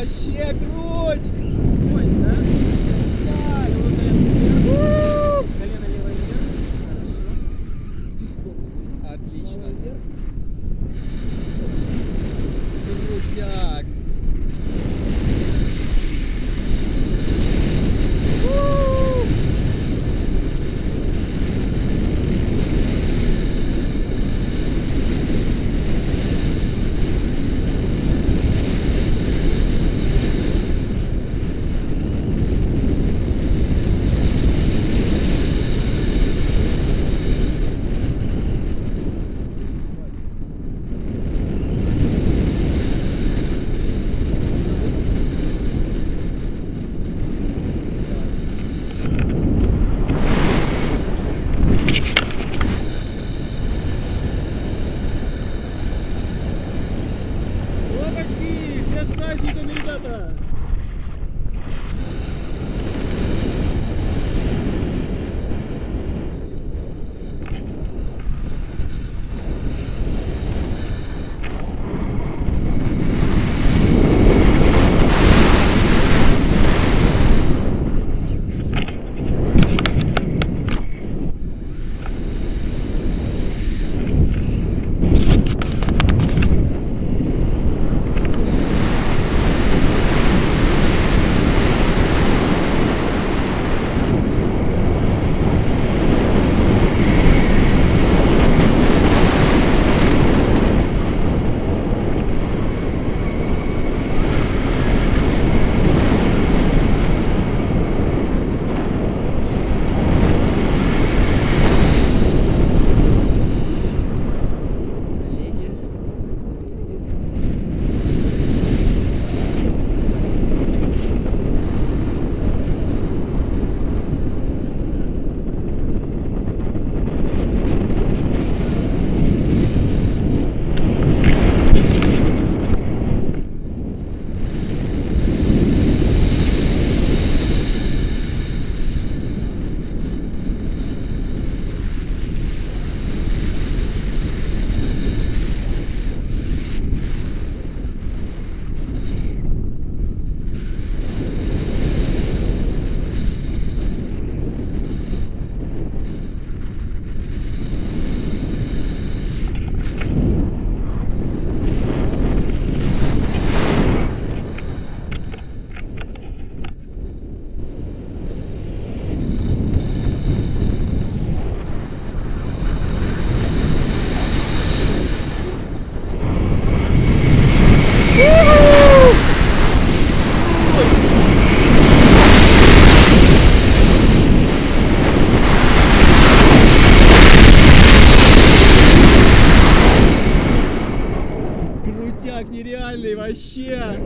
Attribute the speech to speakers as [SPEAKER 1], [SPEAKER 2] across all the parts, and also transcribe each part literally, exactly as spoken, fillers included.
[SPEAKER 1] вообще круть!
[SPEAKER 2] Ой, да?
[SPEAKER 1] Так.
[SPEAKER 2] Колено левое вверх. Хорошо. Стишком.
[SPEAKER 1] Отлично.
[SPEAKER 2] Правое вверх.
[SPEAKER 1] Крутяк.
[SPEAKER 2] Опачки! Всех с праздником, ребята!
[SPEAKER 1] Крутяк нереальный вообще!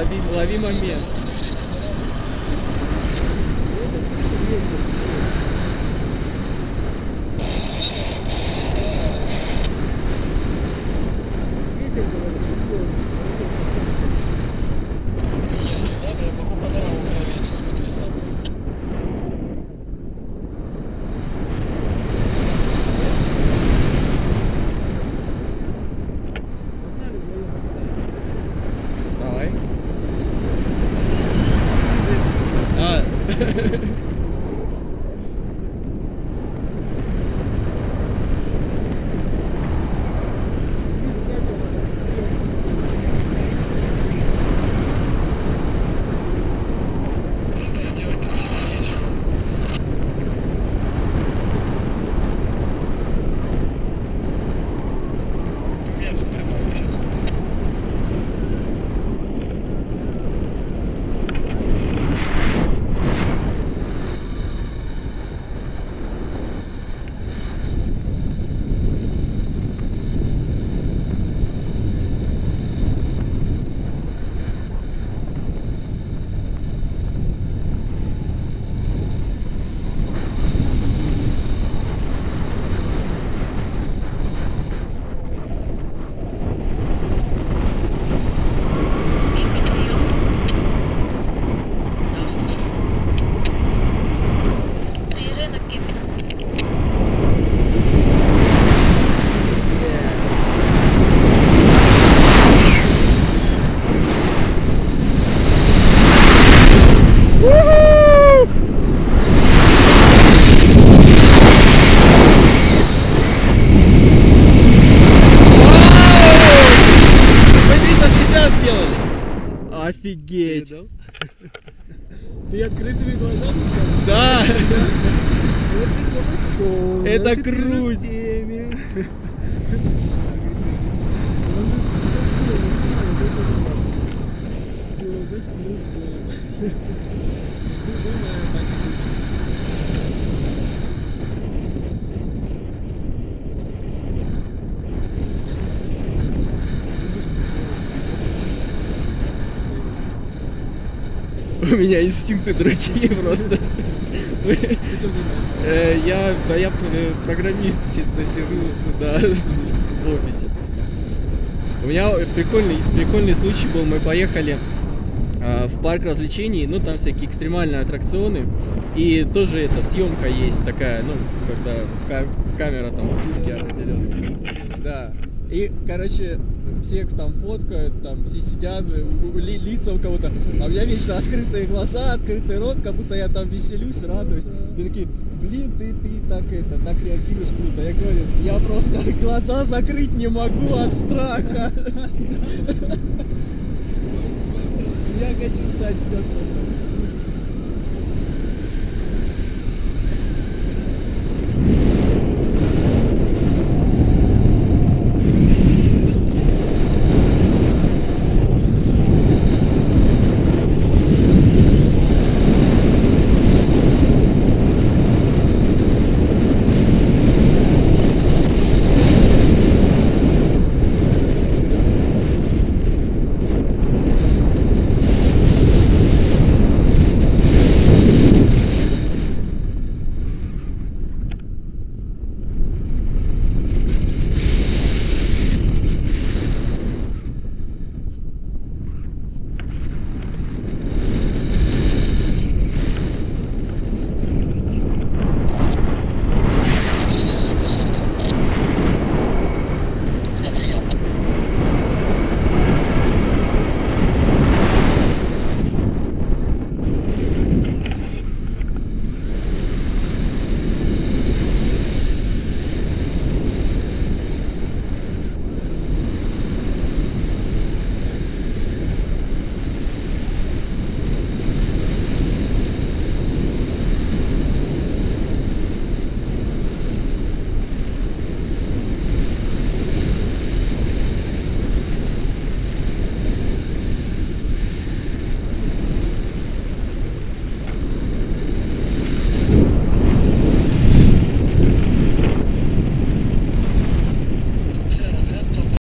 [SPEAKER 3] Лови, лови момент.
[SPEAKER 2] Я слышу ветер. Ветер, говорит, прикольно. Погнали вдвоем сюда.
[SPEAKER 3] Давай. А.
[SPEAKER 2] Вижу, Катя,
[SPEAKER 3] Офигеть!
[SPEAKER 2] ты открытыми глазами сказал?
[SPEAKER 3] Да!
[SPEAKER 2] Вот и хорошо.
[SPEAKER 3] Это
[SPEAKER 2] значит, ты же в
[SPEAKER 3] круть.
[SPEAKER 2] теме. Все, значит, нужно. Думаю, так и получится.
[SPEAKER 3] У меня инстинкты другие просто.
[SPEAKER 2] Ты чем занимаешься?
[SPEAKER 3] Э, Я, да, я э, программист, чисто сижу, да, в офисе. У меня прикольный, прикольный случай был, мы поехали э, в парк развлечений, ну там всякие экстремальные аттракционы, и тоже эта съемка есть такая, ну, когда ка- камера там с пушки определенной.
[SPEAKER 1] Да. И, короче, всех там фоткают, там все сидят, у- у- ли- лица у кого-то. А у меня вечно открытые глаза, открытый рот, как будто я там веселюсь, радуюсь. И такие, блин, ты, ты так это, так реагируешь круто. Я говорю, я просто глаза закрыть не могу от страха. Я хочу стать все, что